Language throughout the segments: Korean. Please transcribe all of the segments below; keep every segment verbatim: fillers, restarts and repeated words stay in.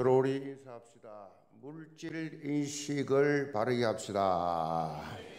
서로리 인사합시다. 물질 인식을 바르게 합시다.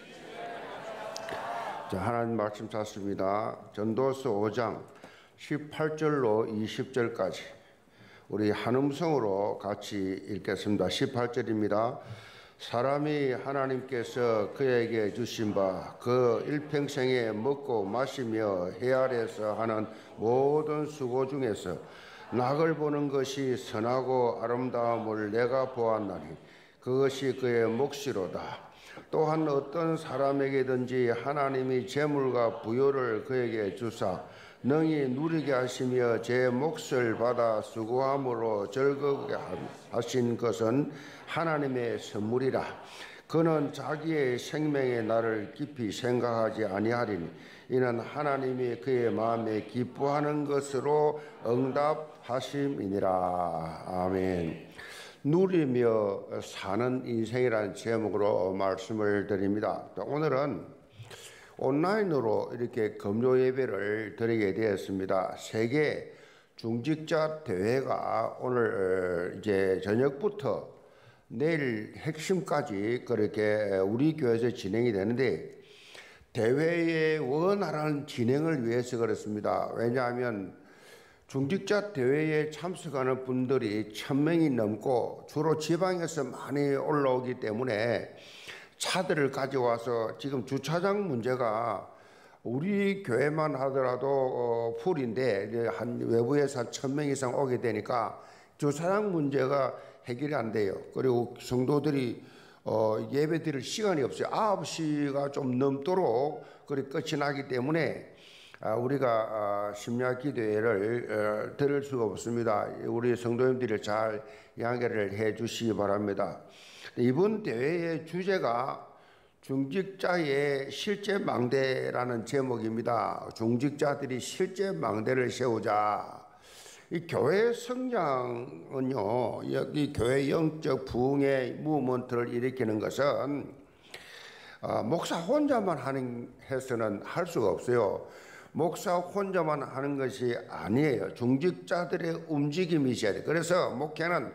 자, 하나님 말씀 찾습니다. 전도서 오 장 십팔 절로 이십 절까지 우리 한음성으로 같이 읽겠습니다. 십팔 절입니다. 사람이 하나님께서 그에게 주신 바 그 일평생에 먹고 마시며 해 아래에서 하는 모든 수고 중에서 낙을 보는 것이 선하고 아름다움을 내가 보았나니 그것이 그의 몫이로다. 또한 어떤 사람에게든지 하나님이 재물과 부요를 그에게 주사 능히 누리게 하시며 제 몫을 받아 수고함으로 즐겁게 하신 것은 하나님의 선물이라. 그는 자기의 생명의 날을 깊이 생각하지 아니하리니 이는 하나님이 그의 마음에 기뻐하는 것으로 응답하심이니라. 아멘. 누리며 사는 인생이라는 제목으로 말씀을 드립니다. 오늘은 온라인으로 이렇게 금요 예배를 드리게 되었습니다. 세계 중직자 대회가 오늘 이제 저녁부터 내일 핵심까지 그렇게 우리 교회에서 진행이 되는데, 대회의 원활한 진행을 위해서 그렇습니다. 왜냐하면 중직자 대회에 참석하는 분들이 천 명이 넘고 주로 지방에서 많이 올라오기 때문에 차들을 가져와서 지금 주차장 문제가 우리 교회만 하더라도 어, 풀인데 한 외부에서 한 천 명 이상 오게 되니까 주차장 문제가 해결이 안 돼요. 그리고 성도들이 어, 예배 드릴 시간이 없어요. 아홉 시가 좀 넘도록 그리 끝이 나기 때문에 아, 우리가 아, 심야 기도회를 어, 들을 수가 없습니다. 우리 성도님들이 잘 양해를 해 주시기 바랍니다. 이번 대회의 주제가 중직자의 실제 망대라는 제목입니다. 중직자들이 실제 망대를 세우자. 이 교회 성장은요, 여기 교회 영적 부흥의 무브먼트를 일으키는 것은 어, 목사 혼자만 하는 해서는 할 수가 없어요. 목사 혼자만 하는 것이 아니에요. 중직자들의 움직임이 있어야 돼요. 그래서 목회는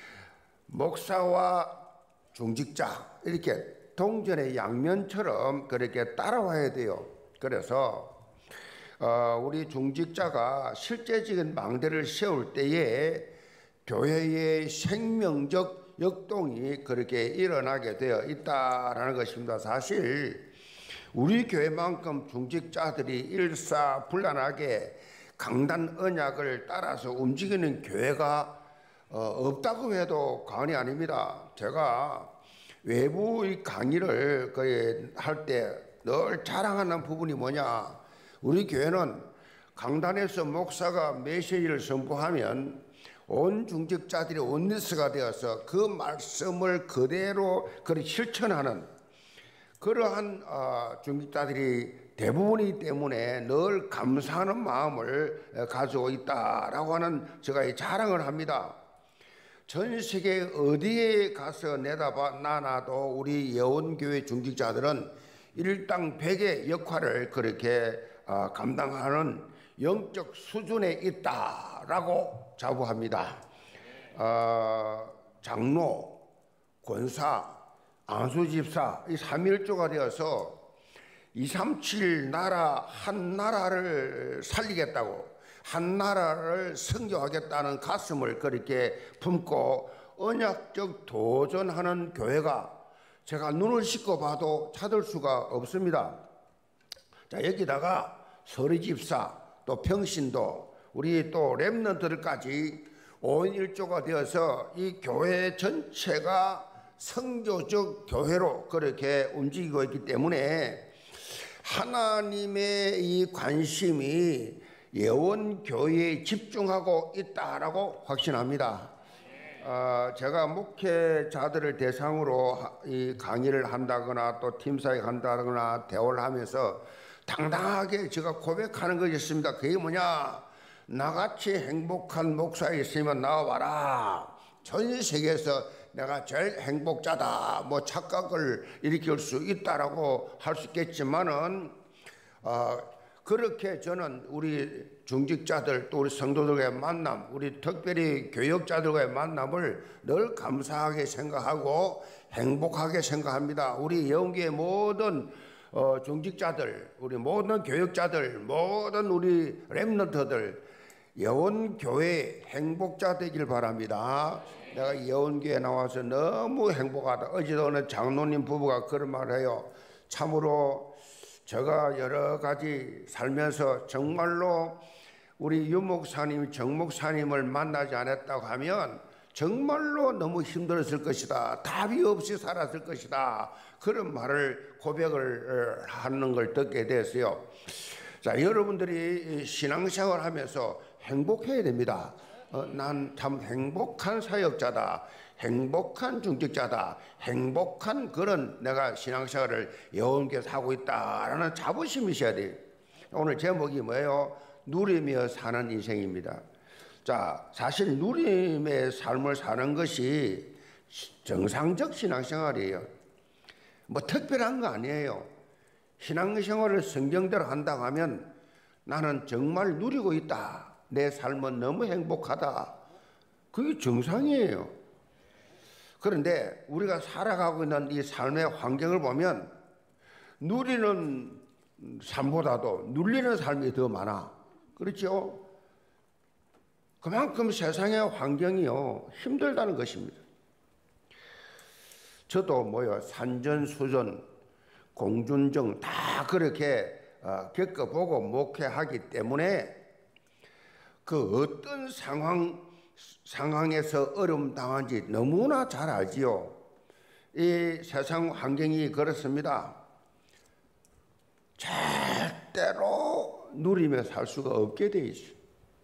목사와 중직자 이렇게 동전의 양면처럼 그렇게 따라와야 돼요. 그래서 어, 우리 중직자가 실제적인 망대를 세울 때에 교회의 생명적 역동이 그렇게 일어나게 되어 있다라는 것입니다. 사실 우리 교회만큼 중직자들이 일사불란하게 강단 언약을 따라서 움직이는 교회가 어, 없다고 해도 과언이 아닙니다. 제가 외부 강의를 할 때 늘 자랑하는 부분이 뭐냐, 우리 교회는 강단에서 목사가 메시지를 선포하면 온 중직자들이 원리스가 되어서 그 말씀을 그대로 그렇게 실천하는 그러한 어, 중직자들이 대부분이기 때문에 늘 감사하는 마음을 가지고 있다라고 하는 제가 자랑을 합니다. 전 세계 어디에 가서 내다봐 놔놔도 우리 예원교회 중직자들은 일당 백의 역할을 그렇게 어, 감당하는 영적 수준에 있다라고 자부합니다. 어, 장로, 권사, 안수집사 이 삼일조가 되어서 이삼칠 나라 한 나라를 살리겠다고, 한 나라를 선교하겠다는 가슴을 그렇게 품고 언약적 도전하는 교회가 제가 눈을 씻고 봐도 찾을 수가 없습니다. 자, 여기다가 서리집사, 또 평신도, 우리 또 렘넌트들까지 오인일조가 되어서 이 교회 전체가 선교적 교회로 그렇게 움직이고 있기 때문에 하나님의 이 관심이 예원교회에 집중하고 있다라고 확신합니다. 어, 제가 목회자들을 대상으로 이 강의를 한다거나 또 팀사에 간다거나 대화를 하면서 당당하게 제가 고백하는 것이 있습니다. 그게 뭐냐, 나같이 행복한 목사가 있으면 나와봐라. 전 세계에서 내가 제일 행복자다 뭐 착각을 일으킬 수 있다라고 할 수 있겠지만은 어, 그렇게 저는 우리 중직자들 또 우리 성도들과의 만남, 우리 특별히 교역자들과의 만남을 늘 감사하게 생각하고 행복하게 생각합니다. 우리 영계의 모든 어, 중직자들, 우리 모든 교역자들, 모든 우리 렘넌트들 예원교회 행복자 되길 바랍니다. 내가 예원교회 나와서 너무 행복하다. 어제도 어느 장로님 부부가 그런 말을 해요. 참으로 제가 여러 가지 살면서 정말로 우리 유 목사님, 정 목사님을 만나지 않았다고 하면 정말로 너무 힘들었을 것이다. 답이 없이 살았을 것이다. 그런 말을 고백을 하는 걸 듣게 됐어요. 자, 여러분들이 신앙생활 하면서 행복해야 됩니다. 어, 난 참 행복한 사역자다. 행복한 중직자다. 행복한 그런 내가 신앙생활을 여운께서 하고 있다라는 자부심이 있어야 돼요. 오늘 제목이 뭐예요? 누리며 사는 인생입니다. 자, 사실 누림의 삶을 사는 것이 정상적 신앙생활이에요. 뭐 특별한 거 아니에요. 신앙생활을 성경대로 한다고 하면 나는 정말 누리고 있다. 내 삶은 너무 행복하다. 그게 정상이에요. 그런데 우리가 살아가고 있는 이 삶의 환경을 보면 누리는 삶보다도 눌리는 삶이 더 많아. 그렇죠? 그만큼 세상의 환경이요 힘들다는 것입니다. 저도 뭐요 산전수전, 공준정 다 그렇게 어, 겪어보고 목회하기 때문에 그 어떤 상황 상황에서 어려움 당한지 너무나 잘 알지요. 이 세상 환경이 그렇습니다. 절대로 누리며 살 수가 없게 돼 있어요.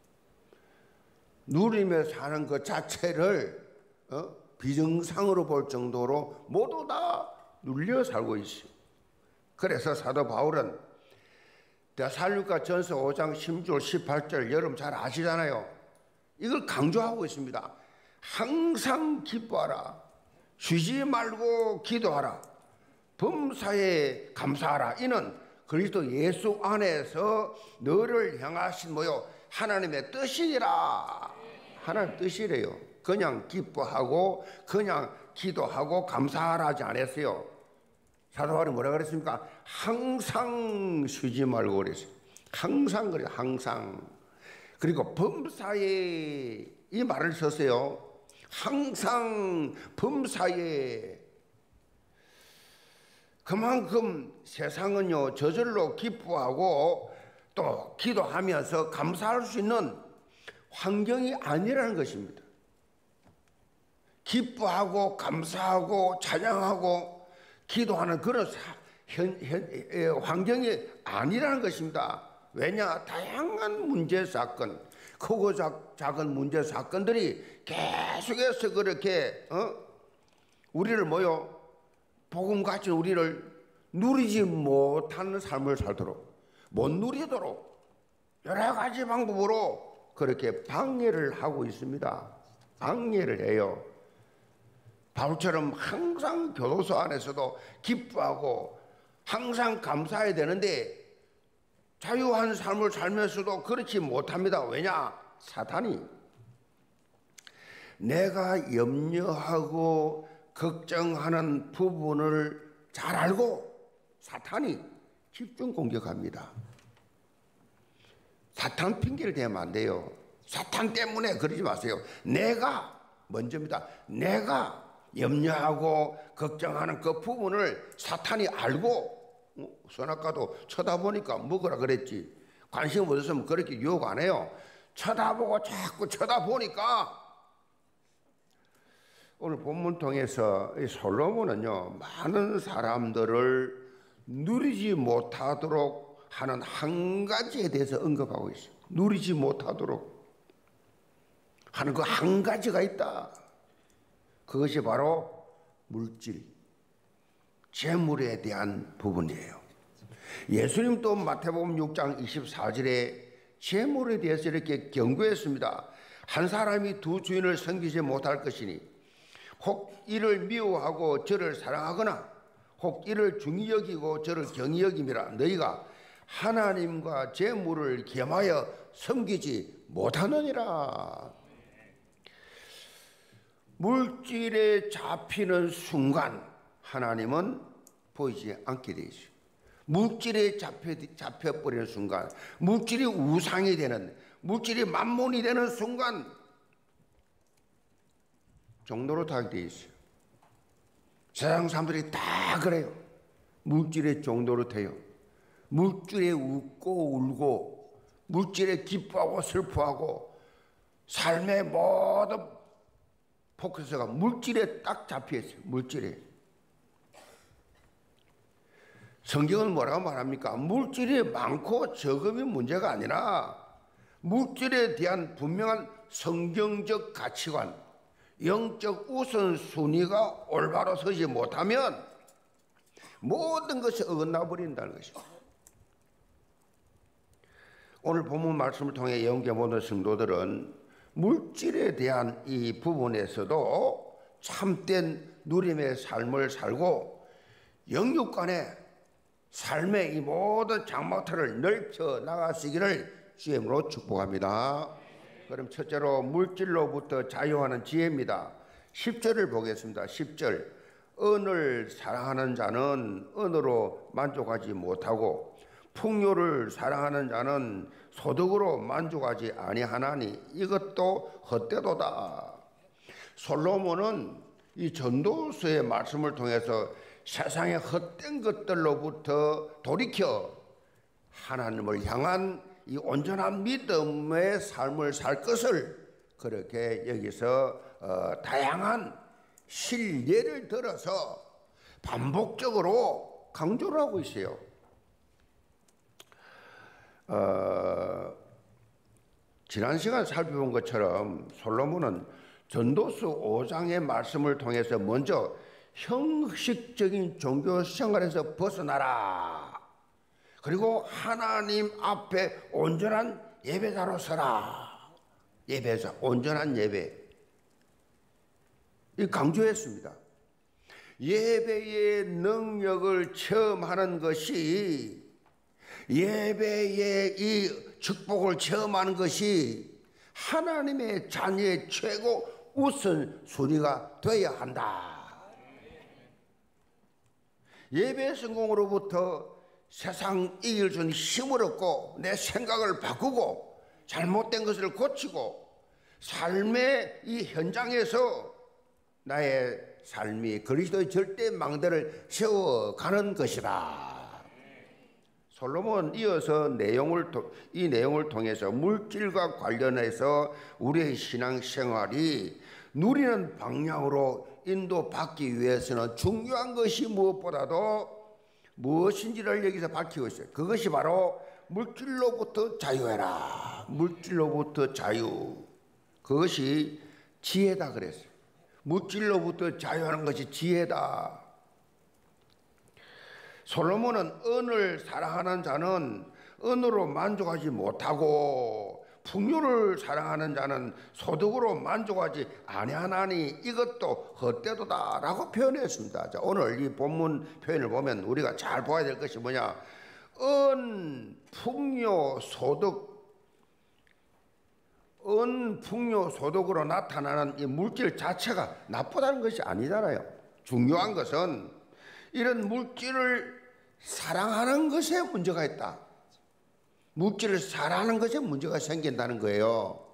누리며 사는 것 자체를 어? 비정상으로 볼 정도로 모두 다 눌려 살고 있어요. 그래서 사도 바울은 데살로니가 전서 오 장 십 절 십팔 절 여러분 잘 아시잖아요. 이걸 강조하고 있습니다. 항상 기뻐하라. 쉬지 말고 기도하라. 범사에 감사하라. 이는 그리스도 예수 안에서 너를 향하신 뭐요 하나님의 뜻이니라. 하나님 뜻이래요. 그냥 기뻐하고 그냥 기도하고 감사하라 하지 않았어요. 사도 바울이 뭐라 그랬습니까? 항상 쉬지 말고 그랬어요. 항상 그래요. 항상. 그리고 범사에 이 말을 썼어요. 항상 범사에. 그만큼 세상은요 저절로 기뻐하고 또 기도하면서 감사할 수 있는 환경이 아니라는 것입니다. 기뻐하고 감사하고 찬양하고 기도하는 그런 사, 현, 현, 에, 환경이 아니라는 것입니다. 왜냐? 다양한 문제 사건, 크고 작, 작은 문제 사건들이 계속해서 그렇게 어? 우리를 뭐요? 복음 가진 우리를 누리지 못하는 삶을 살도록 못 누리도록 여러 가지 방법으로 그렇게 방해를 하고 있습니다. 방해를 해요. 바울처럼 항상 교도소 안에서도 기뻐하고 항상 감사해야 되는데 자유한 삶을 살면서도 그렇지 못합니다. 왜냐? 사탄이 내가 염려하고 걱정하는 부분을 잘 알고 사탄이 집중 공격합니다. 사탄 핑계를 대면 안 돼요. 사탄 때문에 그러지 마세요. 내가 먼저입니다. 내가 염려하고 걱정하는 그 부분을 사탄이 알고 어, 선악과도 쳐다보니까 먹으라 그랬지. 관심 없었으면 그렇게 유혹 안 해요. 쳐다보고 자꾸 쳐다보니까 오늘 본문 통해서 이 솔로몬은요 많은 사람들을 누리지 못하도록 하는 한 가지에 대해서 언급하고 있어요. 누리지 못하도록 하는 그 한 가지가 있다. 그것이 바로 물질, 재물에 대한 부분이에요. 예수님도 마태복음 육 장 이십사 절에 재물에 대해서 이렇게 경고했습니다. 한 사람이 두 주인을 섬기지 못할 것이니 혹 이를 미워하고 저를 사랑하거나 혹 이를 중히 여기고 저를 경히 여김이라. 너희가 하나님과 재물을 겸하여 섬기지 못하느니라. 물질에 잡히는 순간 하나님은 보이지 않게 되어 있어요. 물질에 잡혀, 잡혀버리는 순간, 물질이 우상이 되는, 물질이 만몬이 되는 순간 종로로 타게 되어 있어요. 세상 사람들이 다 그래요. 물질에 종로로 돼요. 물질에 웃고 울고, 물질에 기뻐하고 슬퍼하고, 삶의 모든 포커스가 물질에 딱 잡혀 있어요. 물질에. 성경은 뭐라고 말합니까? 물질이 많고 적음이 문제가 아니라 물질에 대한 분명한 성경적 가치관, 영적 우선순위가 올바로 서지 못하면 모든 것이 어긋나 버린다는 것입니다. 오늘 본문 말씀을 통해 영계모든 성도들은 물질에 대한 이 부분에서도 참된 누림의 삶을 살고 영육간의 삶의 이 모든 장막틀을 넓혀 나가시기를 주의 이름으로 축복합니다. 그럼 첫째로 물질로부터 자유하는 지혜입니다. 십 절을 보겠습니다. 십 절. 은을 사랑하는 자는 은으로 만족하지 못하고 풍요를 사랑하는 자는 소득으로 만족하지 아니하나니 이것도 헛되도다. 솔로몬은 이 전도서의 말씀을 통해서 세상의 헛된 것들로부터 돌이켜 하나님을 향한 이 온전한 믿음의 삶을 살 것을 그렇게 여기서 어, 다양한 실례를 들어서 반복적으로 강조를 하고 있어요. 어, 지난 시간 살펴본 것처럼 솔로몬은 전도서 오 장의 말씀을 통해서 먼저 형식적인 종교 생활에서 벗어나라. 그리고 하나님 앞에 온전한 예배자로 서라. 예배자, 온전한 예배. 이 강조했습니다. 예배의 능력을 체험하는 것이, 예배의 이 축복을 체험하는 것이 하나님의 자녀의 최고 우선순위가 되어야 한다. 예배 성공으로부터 세상 이길 수 있는 힘을 얻고 내 생각을 바꾸고 잘못된 것을 고치고 삶의 이 현장에서 나의 삶이 그리스도의 절대 망대를 세워가는 것이다. 솔로몬 이어서 내용을, 이 내용을 통해서 물질과 관련해서 우리의 신앙생활이 누리는 방향으로 인도받기 위해서는 중요한 것이 무엇보다도 무엇인지를 여기서 밝히고 있어요. 그것이 바로 물질로부터 자유해라. 물질로부터 자유. 그것이 지혜다 그랬어요. 물질로부터 자유하는 것이 지혜다. 솔로몬은 은을 사랑하는 자는 은으로 만족하지 못하고 풍요를 사랑하는 자는 소득으로 만족하지 아니하나니 이것도 헛되도다 라고 표현했습니다. 자, 오늘 이 본문 표현을 보면 우리가 잘 봐야 될 것이 뭐냐, 은, 풍요, 소득, 은, 풍요, 소득으로 나타나는 이 물질 자체가 나쁘다는 것이 아니잖아요. 중요한 것은 이런 물질을 사랑하는 것에 문제가 있다. 물질을 사랑하는 것에 문제가 생긴다는 거예요.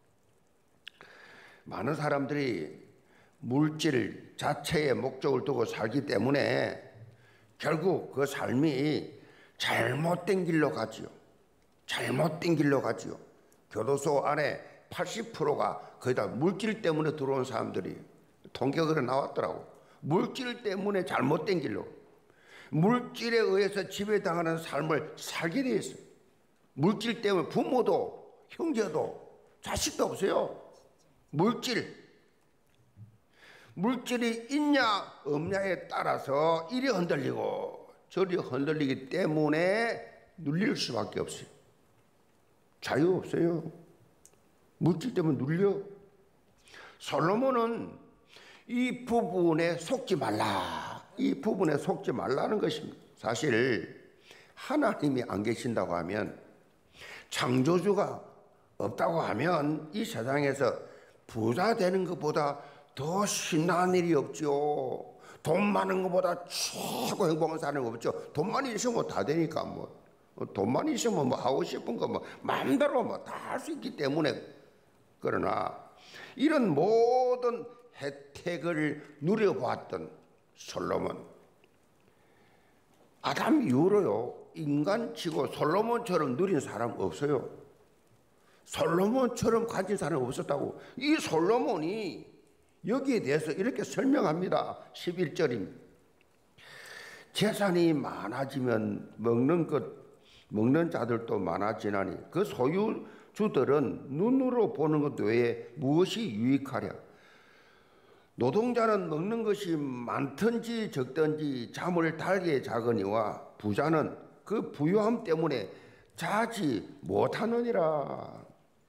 많은 사람들이 물질 자체에 목적을 두고 살기 때문에 결국 그 삶이 잘못된 길로 가지요. 잘못된 길로 가지요. 교도소 안에 팔십 퍼센트가 거의 다 물질 때문에 들어온 사람들이 통계가 나왔더라고. 물질 때문에 잘못된 길로, 물질에 의해서 지배당하는 삶을 살게 되어 있어요. 물질 때문에 부모도 형제도 자식도 없어요. 물질. 물질이 있냐 없냐에 따라서 이리 흔들리고 저리 흔들리기 때문에 눌릴 수밖에 없어요. 자유 없어요. 물질 때문에 눌려. 솔로몬은 이 부분에 속지 말라. 이 부분에 속지 말라는 것입니다. 사실 하나님이 안 계신다고 하면, 창조주가 없다고 하면 이 세상에서 부자 되는 것보다 더 신나는 일이 없죠. 돈 많은 것보다 최고 행복한 사는 거 없죠. 돈만 있으면 다 되니까 뭐 돈만 있으면 뭐 하고 싶은 거 뭐 마음대로 뭐 다 할 수 있기 때문에. 그러나 이런 모든 혜택을 누려봤던 솔로몬, 아담 이후로요 인간치고 솔로몬처럼 누린 사람 없어요. 솔로몬처럼 가진 사람 없었다고. 이 솔로몬이 여기에 대해서 이렇게 설명합니다. 십일 절입니다. 재산이 많아지면 먹는 것, 먹는 자들도 많아지나니 그 소유주들은 눈으로 보는 것 외에 무엇이 유익하랴. 노동자는 먹는 것이 많든지 적든지 잠을 달게 자거니와 부자는 그 부유함 때문에 자지 못하느니라.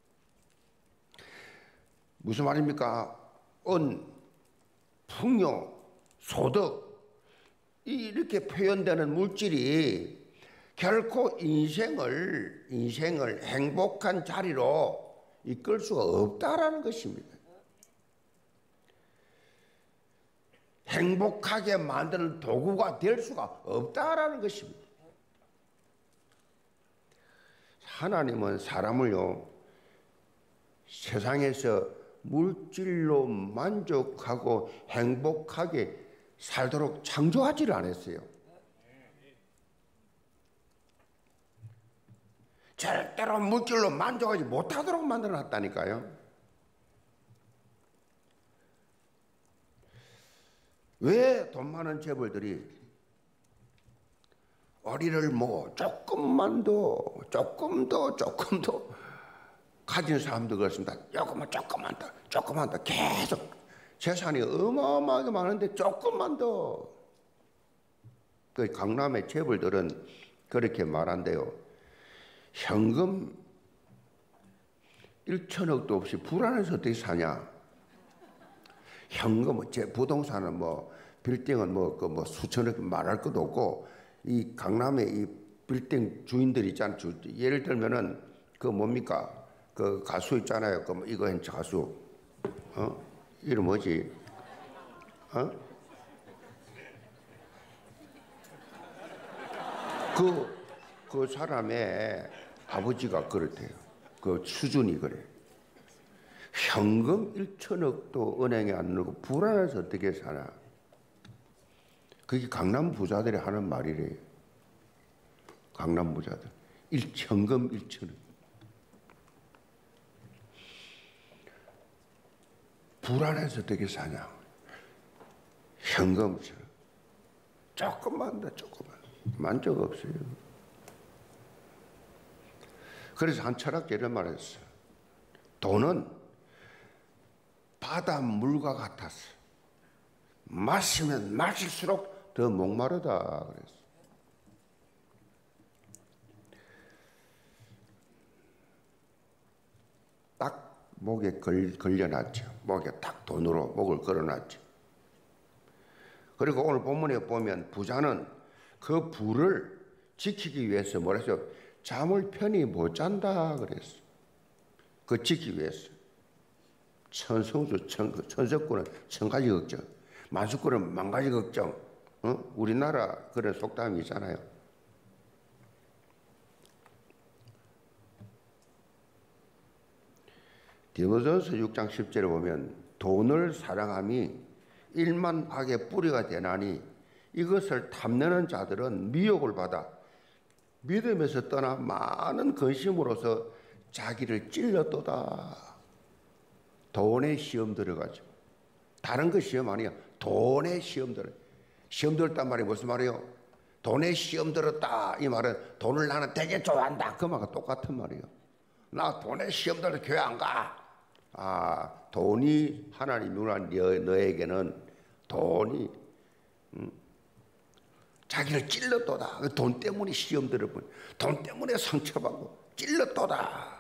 무슨 말입니까? 은, 풍요, 소득, 이렇게 표현되는 물질이 결코 인생을 인생을 행복한 자리로 이끌 수가 없다라는 것입니다. 행복하게 만드는 도구가 될 수가 없다라는 것입니다. 하나님은 사람을요 세상에서 물질로 만족하고 행복하게 살도록 창조하지를 않았어요. 절대로 물질로 만족하지 못하도록 만들어놨다니까요. 왜 돈 많은 재벌들이 어리를 뭐 조금만 더 조금 더 조금 더 가진 사람도 그렇습니다. 조금만 조금만 더 조금만 더 계속 재산이 어마어마하게 많은데 조금만 더. 그 강남의 재벌들은 그렇게 말한대요. 현금 일천억도 없이 불안해서 어떻게 사냐. 현금, 제 부동산은 뭐 빌딩은 뭐 그 뭐 수천억 말할 것도 없고, 이 강남의 이 빌딩 주인들 있잖아요. 예를 들면은 그 뭡니까? 그 가수 있잖아요. 그 뭐 이거 한 가수, 어? 이름 뭐지? 어? 그, 그 사람의 아버지가 그렇대요. 그 수준이 그래. 현금 일천억도 은행에 안 넣고 불안해서 어떻게 사나. 그게 강남 부자들이 하는 말이래요. 강남 부자들. 일, 현금 일천억. 불안해서 어떻게 사냐. 현금 조금만 더 조금만. 만족 없어요. 그래서 한 철학자 이런 말을 했어요. 돈은 바닷물과 같았어. 마시면 마실수록 더 목마르다 그랬어. 딱 목에 걸, 걸려놨죠. 목에 딱 돈으로 목을 걸어놨죠. 그리고 오늘 본문에 보면 부자는 그 부를 지키기 위해서 뭐라 했어요? 잠을 편히 못 잔다 그랬어. 그 지키기 위해서. 천성수, 천, 천석군은 천가지 걱정, 만수군은 만가지 걱정. 어? 우리나라 그런 속담이 있잖아요. 디모데전서 육 장 십 절에 보면 돈을 사랑함이 일만 악의 뿌리가 되나니 이것을 탐내는 자들은 미혹을 받아 믿음에서 떠나 많은 근심으로서 자기를 찔렀도다. 돈에 시험 들어가죠. 다른 거 시험 아니야. 돈에 시험 들어. 시험 들었단 말이 무슨 말이에요? 돈에 시험 들었다. 이 말은 돈을 나는 되게 좋아한다. 그 말과 똑같은 말이에요. 나 돈에 시험 들어서 교회 안 가. 아, 돈이 하나님 누나 너에게는 돈이 음, 자기를 찔렀도다. 돈 때문에 시험 들어본, 돈 때문에 상처받고 찔렀도다.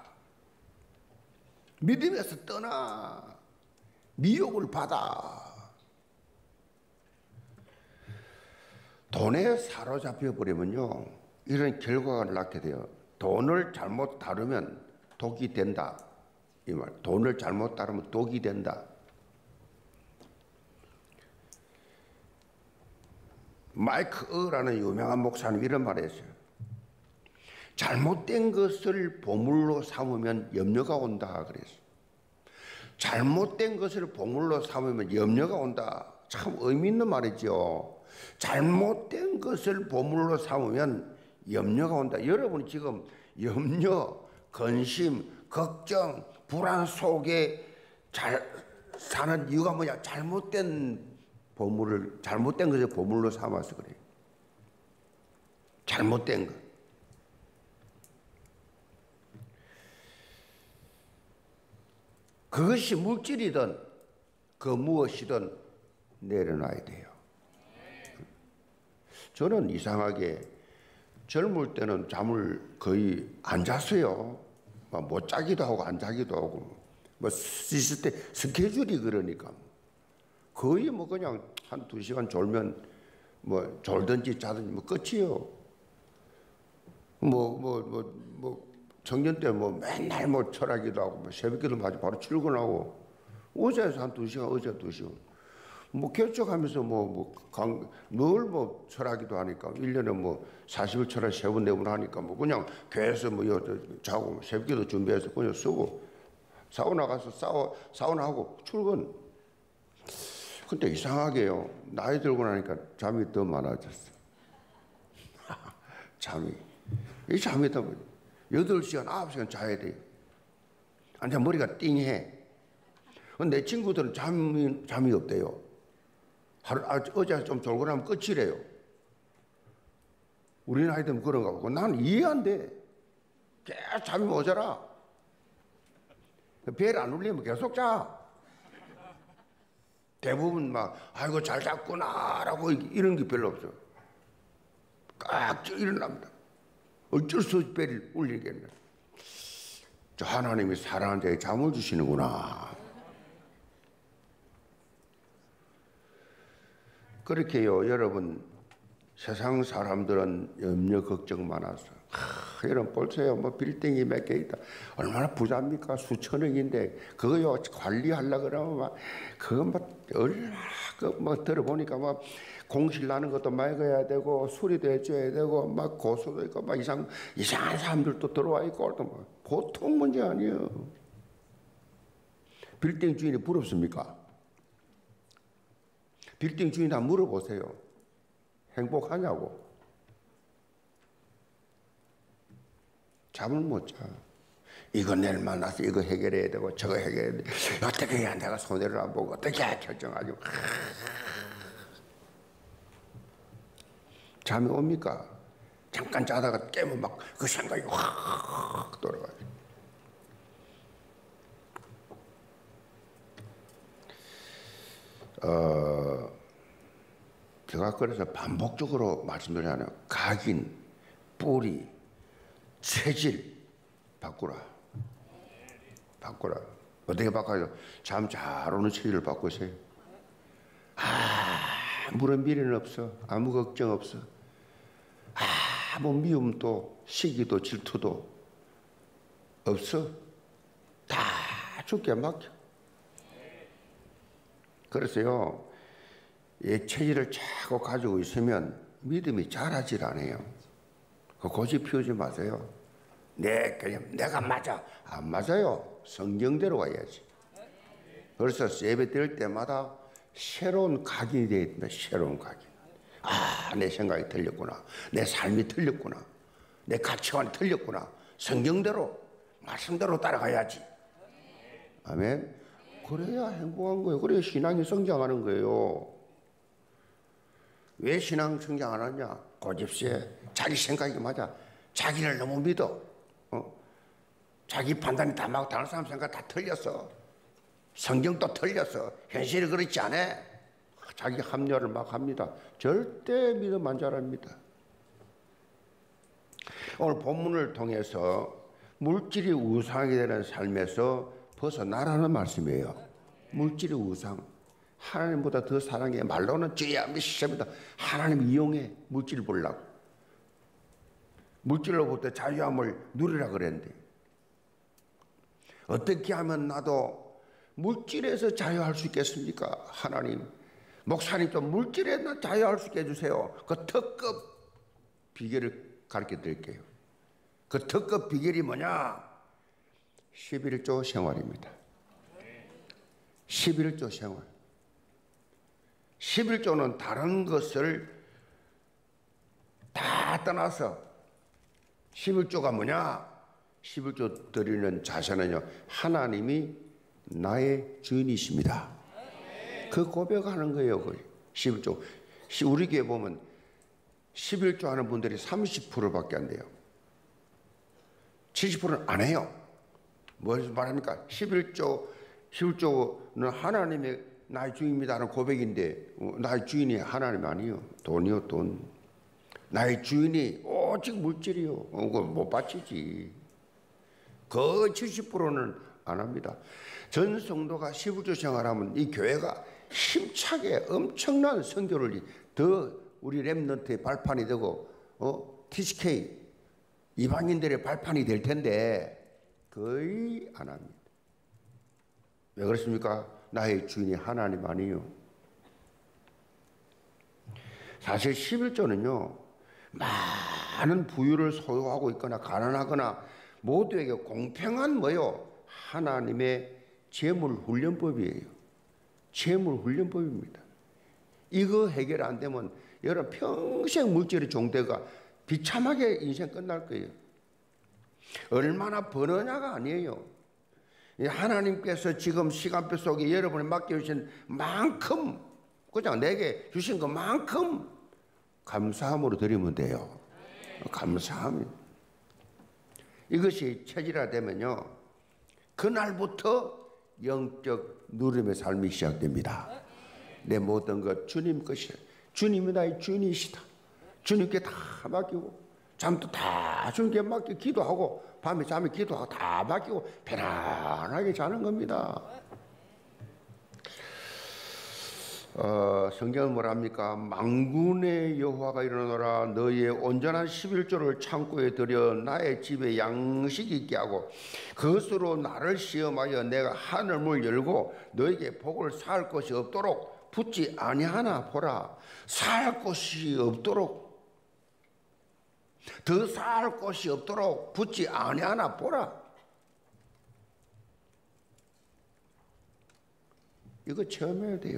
믿음에서 떠나 미혹을 받아. 돈에 사로잡혀 버리면요 이런 결과가 낳게 돼요. 돈을 잘못 다루면 독이 된다. 이 말. 돈을 잘못 다루면 독이 된다. 마이크 어라는 유명한 목사님 이런 말을 했어요. 잘못된 것을 보물로 삼으면 염려가 온다 그랬어요. 잘못된 것을 보물로 삼으면 염려가 온다. 참 의미 있는 말이죠. 잘못된 것을 보물로 삼으면 염려가 온다. 여러분이 지금 염려, 근심, 걱정, 불안 속에 잘 사는 이유가 뭐냐? 잘못된 보물을, 잘못된 것을 보물로 삼아서 그래요. 잘못된 것. 그것이 물질이든 그 무엇이든 내려놔야 돼요. 저는 이상하게 젊을 때는 잠을 거의 안 잤어요. 못 자기도 하고 안 자기도 하고 뭐 시스템 스케줄이 그러니까 거의 뭐 그냥 한 두 시간 졸면 뭐 졸든지 자든지 뭐 끝이요. 뭐 뭐 뭐 뭐 청년 때 뭐 맨날 뭐 철학기도 하고 뭐 새벽기도 마치 바로 출근하고 어제서 한 두 시간 어제 두 시간 뭐 개척하면서 뭐뭐늘 뭐 철학기도 하니까 일 년에 뭐 사십 일 철학 세 번 네 번 하니까 뭐 그냥 교회에서 뭐 자고 새벽기도 준비해서 그냥 쓰고 사우나 가서 사우 사우나 하고 출근. 근데 이상하게요. 나이 들고 나니까 잠이 더 많아졌어. 잠이 이 잠이 더 여덟 시간 아홉 시간 자야 돼요. 앉아 머리가 띵해. 내 친구들은 잠이 잠이 없대요. 하루, 아, 어제 좀 졸고 나면 끝이래요. 우리 나이 되면 그런가 보고. 난 이해 안 돼. 계속 잠이 모자라. 벨 안 울리면 계속 자. 대부분 막, 아이고, 잘 잤구나라고 이런 게 별로 없어. 깍 일어납니다. 어쩔 수 없이 벨이 울리겠네. 저 하나님이 사랑하는 자에게 잠을 주시는구나. 그렇게요, 여러분. 세상 사람들은 염려 걱정 많아서 하, 여러분 보세요. 뭐 빌딩이 몇 개 있다. 얼마나 부자입니까? 수천억인데 그거요 관리하려고 그러면 막 그거 막 얼마나 그뭐 들어보니까 막 공실 나는 것도 막아야 되고 수리도 해줘야 되고 막 고소도 있고 막 이상 이상한 사람들도 들어와 있고 또 뭐 보통 문제 아니에요. 빌딩 주인이 부럽습니까? 빌딩 주인 한번 물어보세요. 행복하냐고. 잠을 못 자. 이거 내일 만나서 이거 해결해야 되고 저거 해결해야 돼. 어떻게 해야 내가 손해를 안 보고 어떻게 해야 결정하죠. 잠이 옵니까? 잠깐 자다가 깨면 막 그 생각이 확 돌아가요. 어, 제가 그래서 반복적으로 말씀드리잖아요. 각인, 뿌리, 체질 바꾸라. 바꾸라. 어떻게 바꿔요? 잠 잘 오는 체질을 바꾸세요. 아무런 미래는 없어. 아무 걱정 없어. 아무 미움도 시기도 질투도 없어. 다 죽게 막혀. 그래서요. 이 체질을 자꾸 가지고 있으면 믿음이 자라질 않아요. 그 고집 피우지 마세요. 내 그냥 내가 맞아. 안 맞아요. 성경대로 가야지. 그래서 예배 드릴 때마다 새로운 각인이 되어 있습니다. 새로운 각인. 아, 내 생각이 틀렸구나. 내 삶이 틀렸구나. 내 가치관이 틀렸구나. 성경대로 말씀대로 따라가야지. 아멘. 그래야 행복한 거예요. 그래야 신앙이 성장하는 거예요. 왜 신앙 성장 안 하냐? 고집세. 자기 생각이 맞아. 자기를 너무 믿어. 어? 자기 판단이 다 맞고 다른 사람 생각 다 틀렸어. 성경도 틀렸어. 현실이 그렇지 않아. 자기 합리화를 막 합니다. 절대 믿음 안 자랍니다. 오늘 본문을 통해서 물질이 우상이 되는 삶에서 벗어나라는 말씀이에요. 물질이 우상. 하나님보다 더 사랑해. 말로는 죄야 미시합니다. 하나님 이용해. 물질 보려고. 물질로부터 자유함을 누리라 그랬는데 어떻게 하면 나도 물질에서 자유할 수 있겠습니까? 하나님, 목사님 좀 물질에서 자유할 수 있게 해주세요. 그 특급 비결을 가르쳐 드릴게요. 그 특급 비결이 뭐냐? 십일조 생활입니다. 십일조 생활. 십일조는 다른 것을 다 떠나서 십일조가 뭐냐? 십일조 드리는 자세는요, 하나님이 나의 주인이십니다. 그 고백하는 거예요. 그 십일조. 우리 교회 보면 십일조 하는 분들이 삼십 퍼센트밖에 안 돼요. 칠십 퍼센트는 안 해요. 뭘 말합니까? 십일조, 십일조는 하나님의 나의 주인입니다 하는 고백인데, 나의 주인이 하나님 아니요. 돈이요, 돈. 나의 주인이 오직 물질이요. 그거 못 바치지. 그 칠십 퍼센트는 안 합니다. 전 성도가 십일조 생활하면 이 교회가 힘차게 엄청난 선교를 더 우리 렘넌트의 발판이 되고, 어? 티씨케이 이방인들의 발판이 될 텐데 거의 안 합니다. 왜 그렇습니까? 나의 주인이 하나님 아니요. 사실 십일조는요, 많은 부유를 소유하고 있거나 가난하거나 모두에게 공평한 뭐요? 하나님의 재물 훈련법이에요. 재물 훈련법입니다. 이거 해결 안 되면 여러분 평생 물질의 종대가 비참하게 인생 끝날 거예요. 얼마나 버느냐가 아니에요. 하나님께서 지금 시간표 속에 여러분이 맡겨주신 만큼, 그냥 내게 주신 것만큼 감사함으로 드리면 돼요. 감사함. 이것이 체질화되면요, 그날부터 영적 누림의 삶이 시작됩니다. 내 모든 것 주님 것이라. 주님이 나의 주인이시다. 주님께 다 맡기고, 잠도 다 주님께 맡기고, 기도하고, 밤에 잠에 기도하고 다 맡기고 편안하게 자는 겁니다. 어, 성경은 뭐랍니까? 만군의 여호와가 일어나노라. 너희의 온전한 십일조를 창고에 들여 나의 집에 양식이 있게 하고 그것으로 나를 시험하여 내가 하늘문을 열고 너에게 복을 쌓을 것이 없도록 붙지 아니하나 보라. 쌓을 곳이 없도록, 더 쌓을 곳이 없도록 붙지 아니하나 보라. 이거 체험해야 돼요.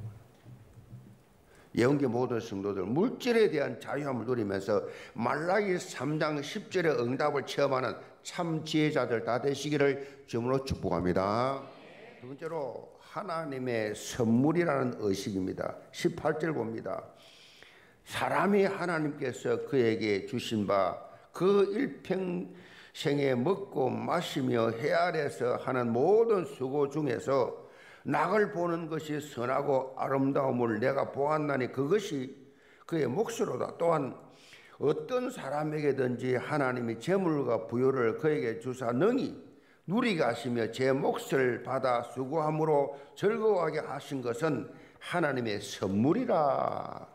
예언계 모든 성도들 물질에 대한 자유함을 누리면서 말라기 삼 장 십 절의 응답을 체험하는 참 지혜자들 다 되시기를 주님으로 축복합니다. 두 번째로 하나님의 선물이라는 의식입니다. 십팔 절 봅니다. 사람이 하나님께서 그에게 주신 바 그 일평생에 먹고 마시며 해 아래서 하는 모든 수고 중에서 낙을 보는 것이 선하고 아름다움을 내가 보았나니 그것이 그의 몫이로다. 또한 어떤 사람에게든지 하나님이 재물과 부요를 그에게 주사 능히 누리게 하시며 제 몫을 받아 수고함으로 즐거워하게 하신 것은 하나님의 선물이라.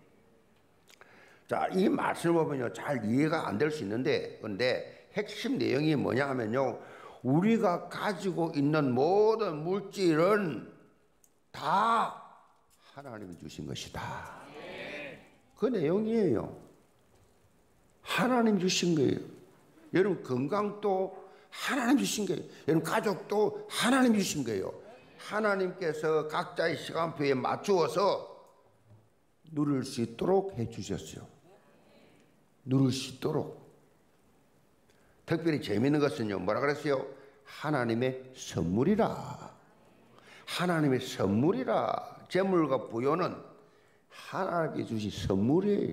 자, 이 말씀을 보면요, 잘 이해가 안 될 수 있는데, 근데 핵심 내용이 뭐냐 하면요, 우리가 가지고 있는 모든 물질은 다 하나님이 주신 것이다. 그 내용이에요. 하나님 주신 거예요. 여러분 건강도 하나님 주신 거예요. 여러분 가족도 하나님 주신 거예요. 하나님께서 각자의 시간표에 맞추어서 누릴 수 있도록 해주셨어요. 누릴 수 있도록. 특별히 재미있는 것은요, 뭐라 그랬어요? 하나님의 선물이라. 하나님의 선물이라. 재물과 부요는 하나님께 주신 선물이에요.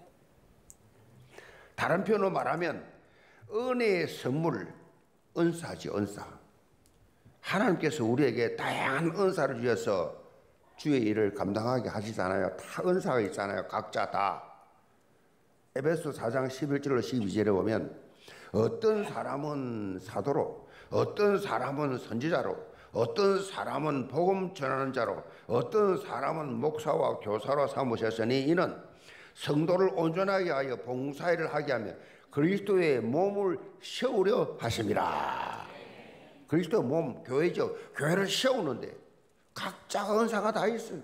다른 표현으로 말하면 은혜의 선물, 은사지, 은사. 하나님께서 우리에게 다양한 은사를 주셔서 주의 일을 감당하게 하시잖아요. 다 은사가 있잖아요. 각자 다. 에베소 사 장 십일 절로 십이 절에 보면 어떤 사람은 사도로, 어떤 사람은 선지자로, 어떤 사람은 복음 전하는 자로, 어떤 사람은 목사와 교사로 삼으셨으니 이는 성도를 온전하게 하여 봉사일을 하게 하며 그리스도의 몸을 세우려 하십니다. 그리스도의 몸, 교회죠. 교회를 세우는데 각자가 은사가 다 있어요.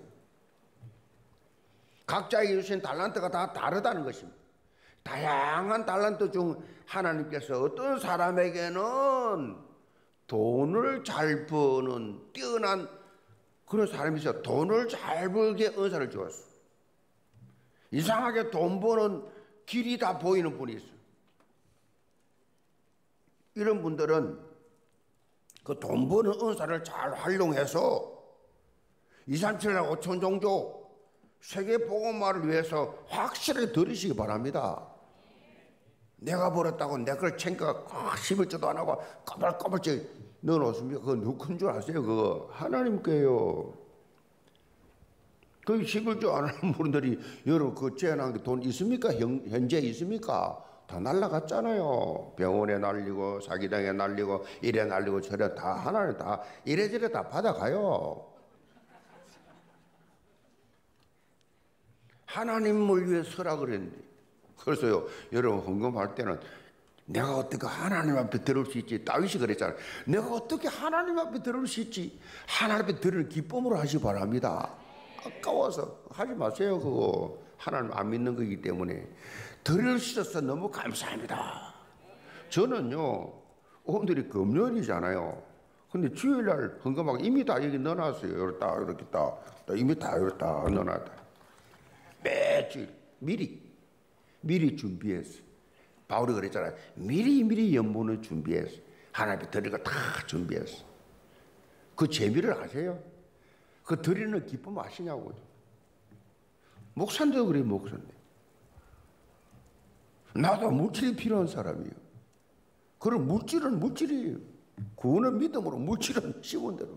각자에게 주신 달란트가 다 다르다는 것입니다. 다양한 달란트 중 하나님께서 어떤 사람에게는 돈을 잘 버는 뛰어난 그런 사람이 있어요. 돈을 잘 벌게 은사를 주었어. 이상하게 돈 버는 길이 다 보이는 분이 있어요. 이런 분들은 그 돈 버는 은사를 잘 활용해서 이삼칠날 오천 종족 세계 복음화를 위해서 확실히 들으시기 바랍니다. 내가 벌었다고 내 걸 챙겨 십일조도 안 하고 까발까발씩 넣어놓습니까? 그거 누군 줄 아세요? 그거 하나님 거예요. 그 십일조 안 하는 분들이 여러분 그 제한한 게 돈 있습니까? 현, 현재 있습니까? 다 날라갔잖아요. 병원에 날리고 사기당에 날리고 이래 날리고 저래 다 하나님 다 이래저래 다 받아가요. 하나님을 위해 서라 그랬는데 그래서요 여러분 헌금할 때는 내가 어떻게 하나님 앞에 들을 수 있지? 다윗이 그랬잖아요. 내가 어떻게 하나님 앞에 들을 수 있지? 하나님 앞에 들을 기쁨으로 하시기 바랍니다. 아까워서 하지 마세요. 그거 하나님 안 믿는 거기 때문에. 들을 수 있어서 너무 감사합니다. 저는요 오늘이 금요일이잖아요. 근데 주일날 헌금하고 이미 다 여기 넣어놨어요. 이렇게 딱 이렇게 딱 이미 다 이렇게 딱 넣어놨다. 매주 미리 미리 준비했어. 바울이 그랬잖아요. 미리 미리 연문을 준비했어. 하나님 앞에 드릴 거 다 준비했어. 그 재미를 아세요? 그 드리는 기쁨 아시냐고요. 목사인데도 그래. 목사인데 나도 물질이 필요한 사람이에요. 그럼 물질은 물질이에요. 구원은 믿음으로, 물질은 씹은 대로.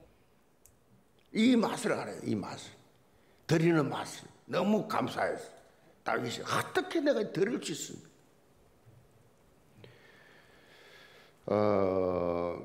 이 맛을 알아요. 이 맛을 드리는 맛을 너무 감사해서 다윗이 어떻게 내가 드릴 수 있습니까? 어,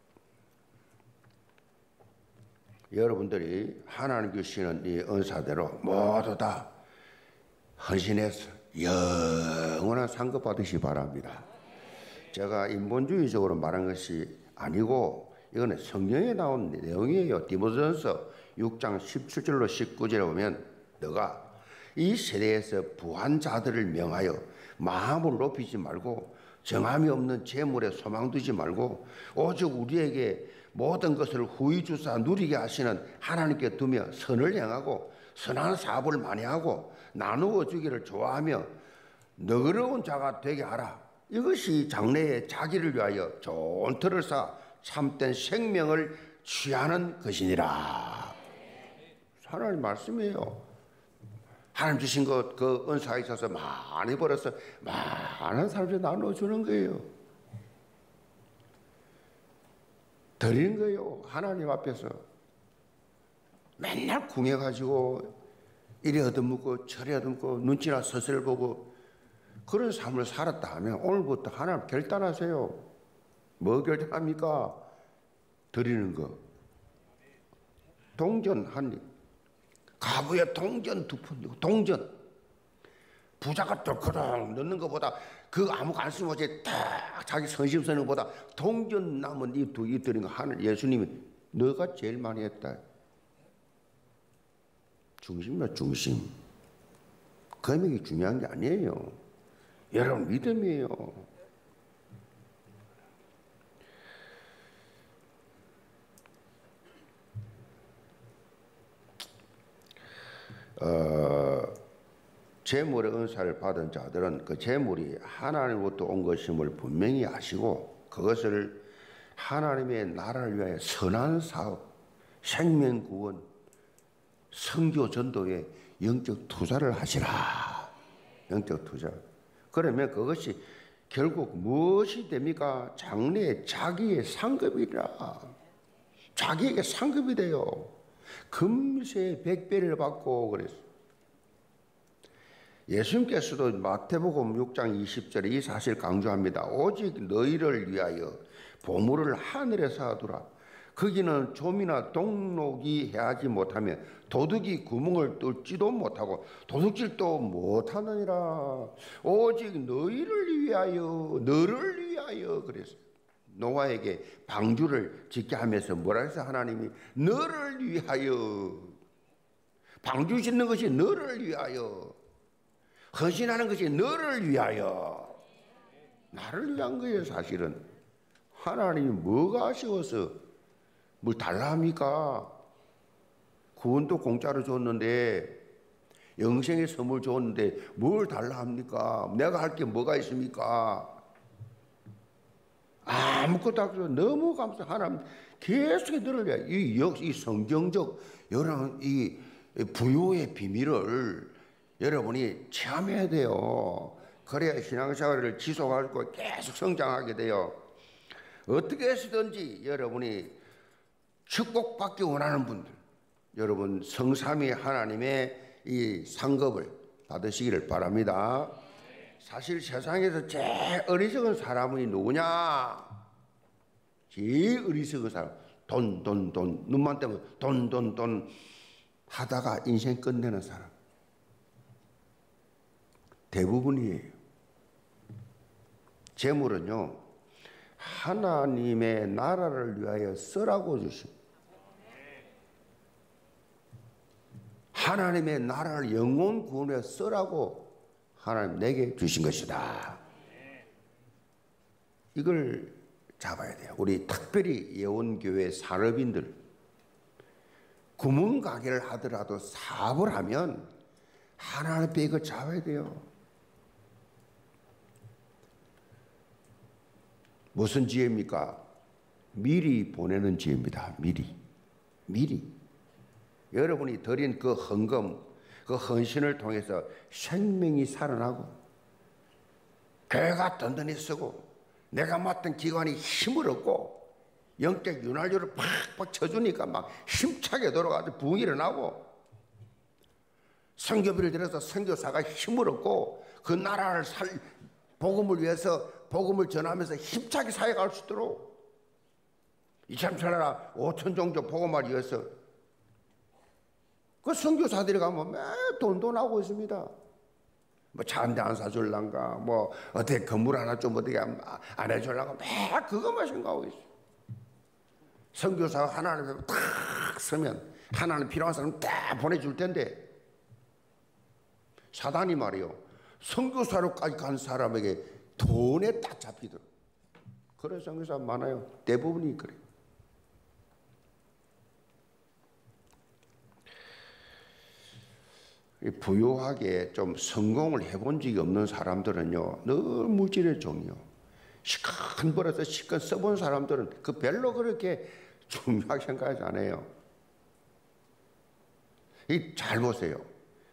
여러분들이 하나님 주시는 이 은사대로 모두 다 헌신해서 영원한 상급 받으시기 바랍니다. 제가 인본주의적으로 말한 것이 아니고 이거는 성경에 나온 내용이에요. 디모데전서 육 장 십칠 절로 십구 절에 보면 너가 이 세대에서 부한 자들을 명하여 마음을 높이지 말고 정함이 없는 재물에 소망 두지 말고 오직 우리에게 모든 것을 후히 주사 누리게 하시는 하나님께 두며 선을 행하고 선한 사업을 많이 하고 나누어 주기를 좋아하며 너그러운 자가 되게 하라. 이것이 장래에 자기를 위하여 좋은 터를 쌓아 참된 생명을 취하는 것이니라. 하나님 말씀이에요. 하나님 주신 것, 그 은사에 있어서 많이 벌어서 많은 사람들이 나눠주는 거예요. 드리는 거예요. 하나님 앞에서. 맨날 궁해가지고 이리 얻어먹고 저리 얻어먹고 눈치나 서슬 보고 그런 삶을 살았다 하면 오늘부터 하나님 결단하세요. 뭐 결단합니까? 드리는 거. 동전 한 입. 가부에 동전 두 푼. 동전. 부자가 똘커덩 넣는 것보다 그 아무 관심 없이 딱 자기 선심 쓰는 것보다 동전 남은 이 두 이 드린 거 하늘 예수님이 너가 제일 많이 했다. 중심이야 중심. 금액이 중요한 게 아니에요. 여러분 믿음이에요. 어, 재물의 은사를 받은 자들은 그 재물이 하나님으로부터 온 것임을 분명히 아시고 그것을 하나님의 나라를 위하여 선한 사업, 생명구원, 선교 전도에 영적 투자를 하시라. 영적 투자. 그러면 그것이 결국 무엇이 됩니까? 장래에 자기의 상급이라. 자기에게 상급이 돼요. 금세 백배를 받고 그랬어요. 예수님께서도 마태복음 육 장 이십 절에 이 사실 강조합니다. 오직 너희를 위하여 보물을 하늘에 쌓아두라. 거기는 좀이나 동록이 해하지 못하면 도둑이 구멍을 뚫지도 못하고 도둑질도 못하느니라. 오직 너희를 위하여 너를 위하여 그랬어요. 노아에게 방주를 짓게 하면서 뭐라 해서 하나님이 너를 위하여, 방주 짓는 것이 너를 위하여, 헌신하는 것이 너를 위하여, 나를 위한 거예요. 사실은 하나님이 뭐가 아쉬워서 뭘 달라 합니까? 구원도 공짜로 줬는데, 영생의 선물 줬는데 뭘 달라 합니까? 내가 할 게 뭐가 있습니까? 아무것도 없어. 너무 감사. 하나님 계속 너를 위하여. 이 역시 이 성경적 여러분 이 부요의 비밀을 여러분이 체험해야 돼요. 그래야 신앙생활을 지속하고 계속 성장하게 돼요. 어떻게 해서든지 여러분이 축복받기 원하는 분들, 여러분 성삼위 하나님의 이 상급을 받으시기를 바랍니다. 사실 세상에서 제일 어리석은 사람이 누구냐? 제일 어리석은 사람, 돈, 돈, 돈, 눈만 뜨면 돈, 돈, 돈 하다가 인생 끝내는 사람 대부분이에요. 재물은요, 하나님의 나라를 위하여 쓰라고 주십니다. 하나님의 나라를 영혼 구원에 쓰라고 하나님 내게 주신 것이다. 이걸 잡아야 돼요. 우리 특별히 예원교회 산업인들, 구멍가게를 하더라도 사업을 하면 하나님 앞에 이거 잡아야 돼요. 무슨 지혜입니까? 미리 보내는 지혜입니다. 미리. 미리. 여러분이 드린 그 헌금, 그 헌신을 통해서 생명이 살아나고 교회가 든든히 쓰고 내가 맡은 기관이 힘을 얻고 영적 윤활유를 팍팍 쳐주니까 막 힘차게 돌아가서 부흥이 일어나고 선교비를 들여서 선교사가 힘을 얻고 그 나라를 살, 복음을 위해서 복음을 전하면서 힘차게 사역할 수 있도록 이천칠 나라 오천 종족 복음을 위해서 그 선교사들이 가면 매 돈도 나오고 있습니다. 뭐 차 한 대 안 사줄란가, 뭐 어떻게 건물 하나 좀 어떻게 안 해줄란가, 매 그것만 생각하고 있어요. 선교사가 하나님 앞에 탁 서면 하나님 필요한 사람 딱 보내줄 텐데, 사단이 말이요, 선교사로까지 간 사람에게 돈에 딱 잡히도록. 그런 선교사 많아요. 대부분이 그래요. 부유하게 좀 성공을 해본 적이 없는 사람들은요, 늘 물질의 종이요. 시큰 벌어서 시큰 써본 사람들은 그 별로 그렇게 중요하게 생각하지 않아요. 이 잘 보세요.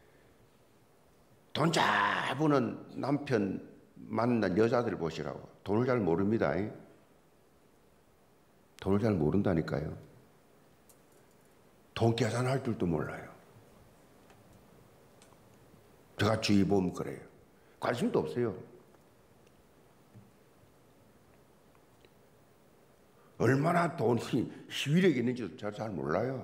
돈 잘 버는 남편 만난 여자들 보시라고. 돈을 잘 모릅니다. 돈을 잘 모른다니까요. 돈 계산할 줄도 몰라요. 제가 주위 보면 그래요. 관심도 없어요. 얼마나 돈이 희위력이 있는지도 잘, 잘 몰라요.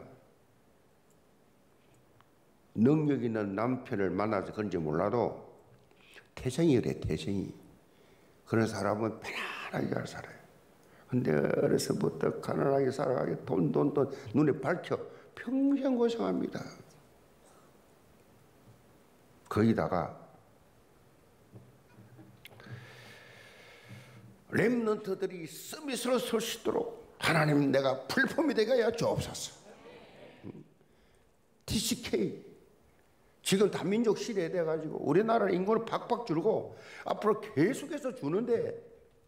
능력 있는 남편을 만나서 그런지 몰라도 태생이 그래, 태생이. 그런 사람은 편안하게 잘 살아요. 근데 어려서부터 가난하게 살아가게 돈, 돈, 돈 눈에 밝혀 평생 고생합니다. 거기다가 렘넌트들이 서밋으로 설 수 있도록 하나님 내가 플랫폼이 되게 하여 주옵소서. 티씨케이 지금 다민족 시대에 돼가지고 우리나라 인구는 박박 줄고 앞으로 계속해서 주는데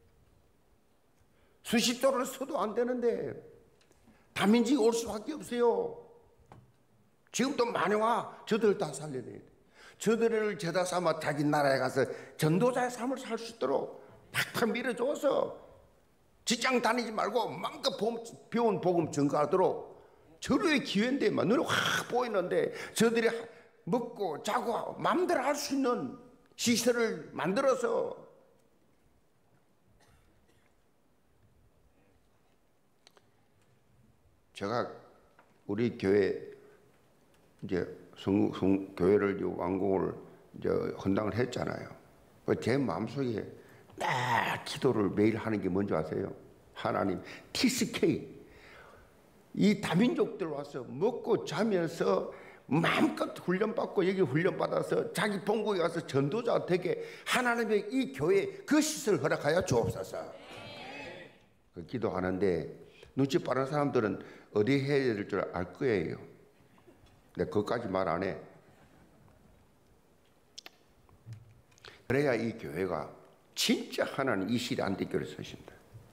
수십 조를 써도 안 되는데 다민족이 올 수밖에 없어요. 지금도 많이 와. 저들 다 살려야 돼. 저들을 죄다 삼아 자기 나라에 가서 전도자의 삶을 살 수 있도록 팍팍 밀어줘서 직장 다니지 말고 마음껏 배운 복음 전가하도록 저로의 기회인데 눈에 확 보이는데 저들이 먹고 자고 마음대로 할 수 있는 시설을 만들어서 제가 우리 교회 이제 성, 성 교회를 완공을 이제 헌당을 했잖아요. 제 마음속에 딱 기도를 매일 하는 게 뭔지 아세요? 하나님, 티씨케이 이 다민족들 와서 먹고 자면서 마음껏 훈련받고 여기 훈련받아서 자기 본국에 가서 전도자 되게 하나님의 이 교회에 그 시설을 허락하여 주옵소서. 그 기도하는데 눈치 빠른 사람들은 어디 해야 될 줄 알 거예요. 근데 그것까지 말 안 해. 그래야 이 교회가 진짜 하나님 이 시대 안대교를 서신다.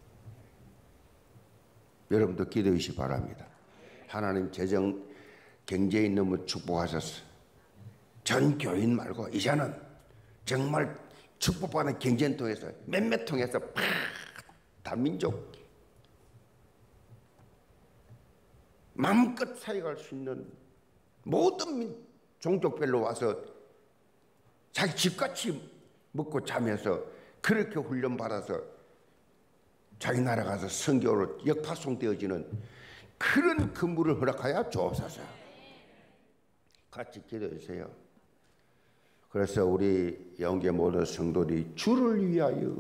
여러분도 기도해 주시기 바랍니다. 하나님 재정 경제에 너무 축복하셨어. 전 교인 말고 이제는 정말 축복받는 경제를 통해서 몇몇 통해서 팍 다민족 마음껏 사역할 수 있는 모든 종족별로 와서 자기 집같이 먹고 자면서 그렇게 훈련받아서 자기 나라 가서 선교로 역파송되어지는 그런 근무를 허락하여 주옵소서. 같이 기도해 주세요. 그래서 우리 영계 모든 성도들이 주를 위하여,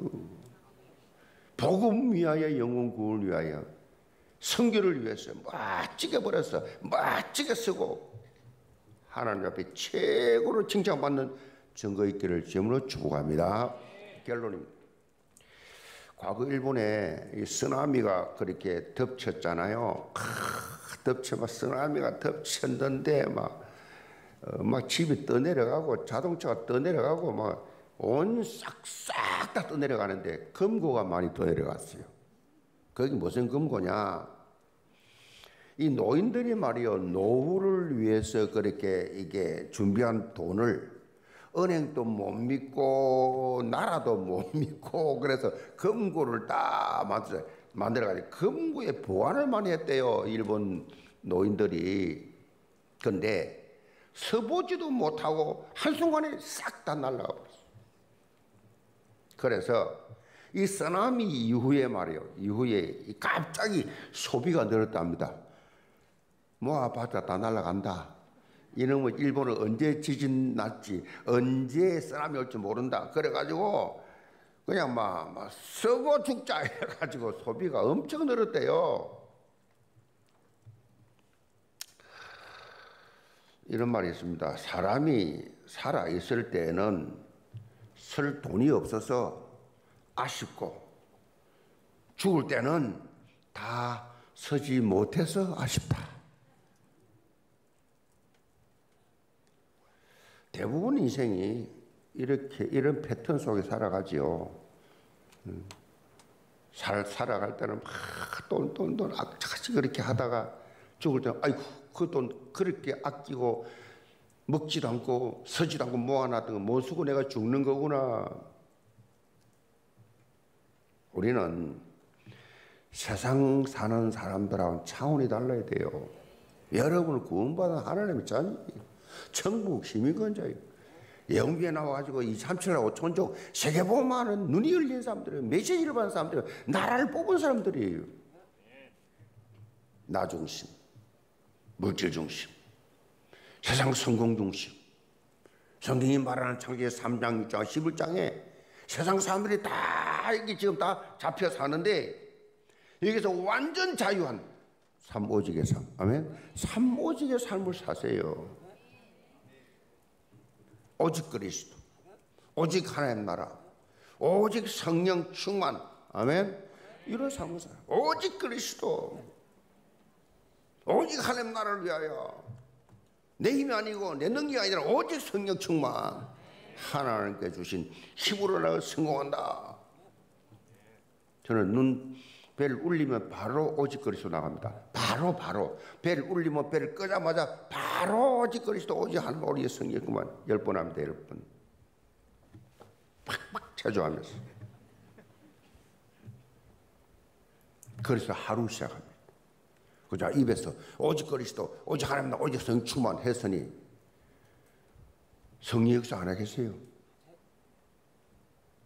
복음 위하여, 영혼 구원을 위하여, 선교를 위해서 멋지게 벌어서 멋지게 쓰고 하나님 앞에 최고로 칭찬받는 증거 있기를 주님으로 축복합니다. 결론입니다. 과거 일본에 이 쓰나미가 그렇게 덮쳤잖아요. 크, 덮쳐막 쓰나미가 덮쳤는데 막, 어, 막 집이 떠내려가고 자동차가 떠내려가고 막 온 싹싹 다 떠내려가는데 금고가 많이 떠내려갔어요. 거기 무슨 금고냐? 이 노인들이 말이요, 노후를 위해서 그렇게 이게 준비한 돈을 은행도 못 믿고 나라도 못 믿고 그래서 금고를 딱 만들어 만들어가지고 금고에 보관을 많이 했대요, 일본 노인들이. 근데 서보지도 못하고 한순간에 싹 다 날아가 버렸어. 그래서 이 쓰나미 이후에 말이요, 이후에 갑자기 소비가 늘었답니다. 모아봤자 다 날아간다. 이놈의 일본은 언제 지진 났지, 언제 쓰나미 올지 모른다. 그래가지고 그냥 막, 막 썩어 죽자 해가지고 소비가 엄청 늘었대요. 이런 말이 있습니다. 사람이 살아 있을 때는 쓸 돈이 없어서 아쉽고 죽을 때는 다 서지 못해서 아쉽다. 대부분 인생이 이렇게 이런 패턴 속에 살아가지요. 살 살아갈 때는 막 돈 돈 돈 악착같이 그렇게 하다가 죽을 때는 아이고 그 돈 그렇게 아끼고 먹지도 않고 서지도 않고 모아놨던 거 못 쓰고 내가 죽는 거구나. 우리는 세상 사는 사람들하고는 차원이 달라야 돼요. 여러분을 구원받은 하나님의 자녀예요. 천국 시민권자예요. 영국에 나와가지고 이삼천하고 천족 세계보험하는 눈이 열린 사람들이에요. 메시지를 받은 사람들이에요. 나라를 뽑은 사람들이에요. 나 중심, 물질 중심, 세상 성공 중심. 성경이 말하는 창세기 삼 장, 육 장, 십일 장에 세상 사람들이 다 이게 지금 다 잡혀 사는데 여기서 완전 자유한 삼오직의 삶, 아멘. 삼오직의 삶을 사세요. 오직 그리스도, 오직 하나님 나라, 오직 성령 충만, 아멘. 이런 삶을 살아. 오직 그리스도, 오직 하나님 나라를 위하여. 내 힘이 아니고 내 능력이 아니라 오직 성령 충만. 하나님께 주신 힘으로 나가 성공한다. 저는 눈 배를 울리면 바로 오직 그리스도 나갑니다. 바로 바로 배를 울리면 배를 끄자마자 바로 오직 그리스도, 오직 하나님, 우리의 성령 그만 열 번 합니다. 열 번 팍팍 체조하면서 그래서 하루 시작합니다. 그죠? 입에서 오직 그리스도, 오직 하나님, 오직 성령 충만 했으니 성령 역사 안 하겠어요?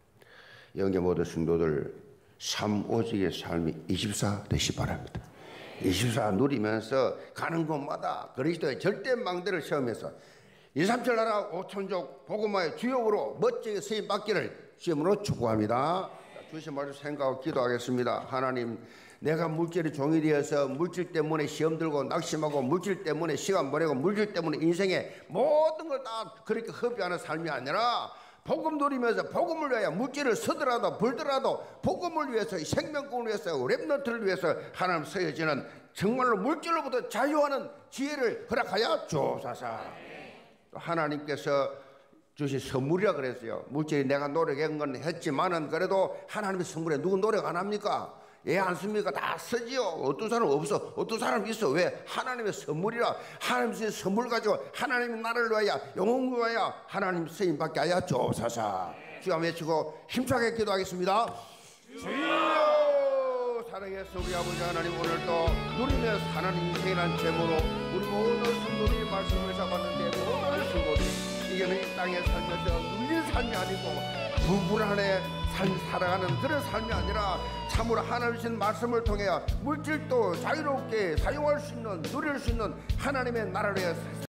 영계 모든 성도들 삼오직의 삶이 이십사 되시 바랍니다. 이십사 누리면서 가는 곳마다 그리스도의 절대 망대를 세우면서 이삼칠 나라 오천족 복음화의 주역으로 멋지게 쓰임받기를 주님으로 축복합니다. 주신 말씀 생각하고 기도하겠습니다. 하나님, 내가 물질의 종이 되어서 물질 때문에 시험 들고 낙심하고 물질 때문에 시간 보내고 물질 때문에 인생의 모든 걸 다 그렇게 허비하는 삶이 아니라 복음 누리면서 복음을 위하여 물질을 쓰더라도 벌더라도 복음을 위해서 생명권을 위해서 랩너트를 위해서 하나님 쓰여지는 정말로 물질로부터 자유하는 지혜를 허락하여 주옵소서. 하나님께서 주신 선물이라 그랬어요. 물질이 내가 노력한 건 했지만은 그래도 하나님의 선물에 누구 노력 안 합니까? 예, 안 씁니까? 다 쓰지요. 어떤 사람 없어. 어떤 사람 있어. 왜? 하나님의 선물이라. 하나님의 선물 가지고 하나님의 나라를 위하여 영혼을 위하여 하나님 쓰임받게 하여 주옵소서. 주여 외치고 힘차게 기도하겠습니다. 주여, 사랑해서 우리 아버지 하나님, 오늘도 누리며 사는 인생이란 제목으로 우리 모든 성도들이 말씀을 잡았는데 모든 성도들이 이게는 이 땅에 살면서 눌린 삶이 아니고 불불안해 삶 살아가는 그런 삶이 아니라 참으로 하나님의 말씀을 통해 물질도 자유롭게 사용할 수 있는, 누릴 수 있는 하나님의 나라를